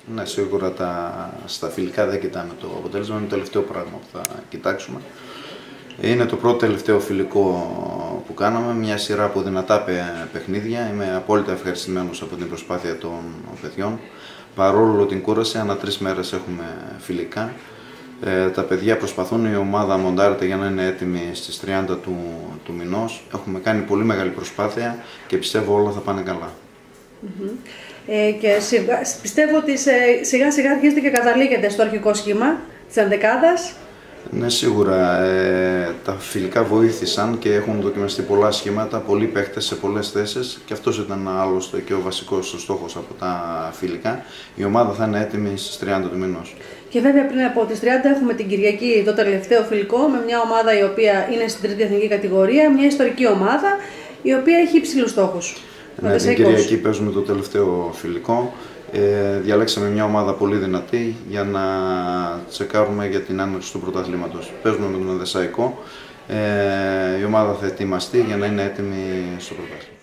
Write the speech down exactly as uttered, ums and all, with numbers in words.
Ναι, σίγουρα τα, στα φιλικά δεν κοιτάμε το αποτέλεσμα, είναι το τελευταίο πράγμα που θα κοιτάξουμε. Είναι το πρώτο τελευταίο φιλικό που κάναμε, μια σειρά από δυνατά παιχνίδια. Είμαι απόλυτα ευχαριστημένος από την προσπάθεια των παιδιών. Παρόλο την κούραση, ανά τρεις μέρες έχουμε φιλικά. Ε, τα παιδιά προσπαθούν, η ομάδα μοντάρεται για να είναι έτοιμη στις τριάντα του, του μηνός. Έχουμε κάνει πολύ μεγάλη προσπάθεια και πιστεύω όλα θα πάνε καλά. Mm-hmm. ε, και σιγά, πιστεύω ότι σε, σιγά σιγά αρχίζετε και καταλήγετε στο αρχικό σχήμα της ενδεκάδας. Ναι, σίγουρα. Ε, τα φιλικά βοήθησαν και έχουν δοκιμαστεί πολλά σχήματα, πολλοί παίχτες σε πολλές θέσεις και αυτός ήταν άλλωστε και ο βασικός στόχος από τα φιλικά. Η ομάδα θα είναι έτοιμη στις τριάντα του μηνός. Και βέβαια πριν από τις τριάντα έχουμε την Κυριακή το τελευταίο φιλικό με μια ομάδα η οποία είναι στην τρίτη εθνική κατηγορία, μια ιστορική ομάδα η οποία έχει υψηλούς στόχους. Ναι, την Κυριακή παίζουμε το τελευταίο φιλικό. Ε, διαλέξαμε μια ομάδα πολύ δυνατή για να τσεκάρουμε για την άνοιξη του πρωταθλήματος. Παίζουμε με τον Εδεσσαϊκό. Ε, η ομάδα θα ετοιμαστεί για να είναι έτοιμη στο πρωτάθλημα.